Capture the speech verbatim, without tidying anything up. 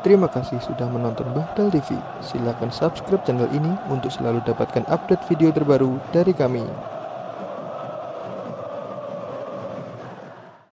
Terima kasih sudah menonton Bahdal T V. Silakan subscribe channel ini untuk selalu dapatkan update video terbaru dari kami.